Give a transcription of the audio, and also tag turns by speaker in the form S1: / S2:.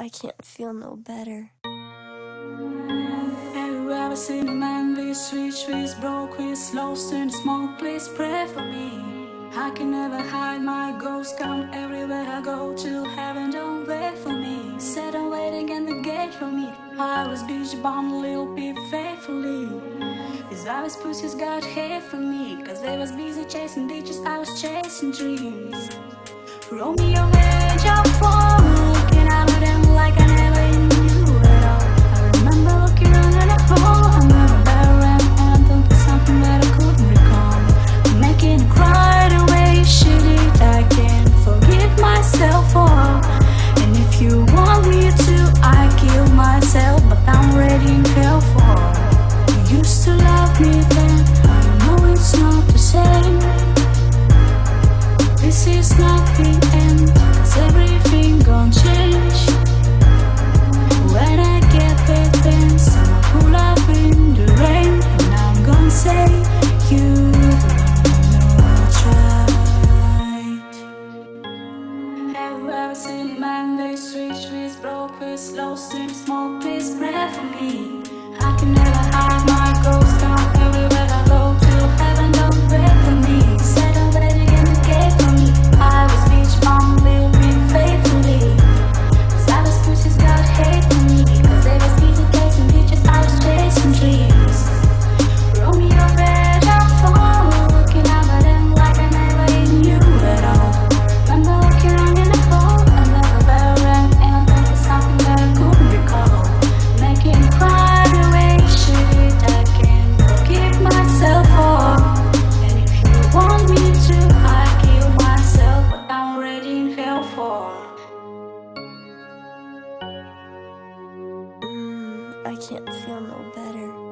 S1: I can't feel no better.
S2: Have you ever seen a man with rich, with broke, with lost in smoke? Please pray for me. I can never hide my ghost, come everywhere I go. Till heaven don't wait for me. Said I'm waiting at the gate for me. I was beach bound, little peep faithfully. His eyes pussies got hate for me, cause they was busy chasing ditches, I was chasing dreams. Romeo made your phone, looking out of them like I never knew at all. I remember looking under the phone, I remember barren and thinking something that I couldn't recall. Making her cry the way she did, I can't forgive myself for. And if you want me to, I kill myself, but I'm ready in hell for. You used to love me then, I know it's not the same. This is not the end, cause everything gon' change. When I get back then, I'ma pull up in the rain, and I'm gon' say, you don't know what's right. Have you ever seen a man that's rich, with broke, with lost in smoke? Please pray for me. I can never hide my ghost, come everywhere I go. Till heaven don't wait for me. Said I'm ready in the gate for me. I was beach bum, little bit faithfully. Cause I was pussies got hate for me, cause they was busy chasing bitches, I was chasing dreams. Romeo read our phone, looking out at them like I never even knew at all. Remember looking around in the phone, I never barren, and I'm thinking something that I couldn't recall. Making me cry the way she did, I can't forgive myself for. And if you want me to, I kill myself, but I'm ready in hell for.
S1: I can't feel no better.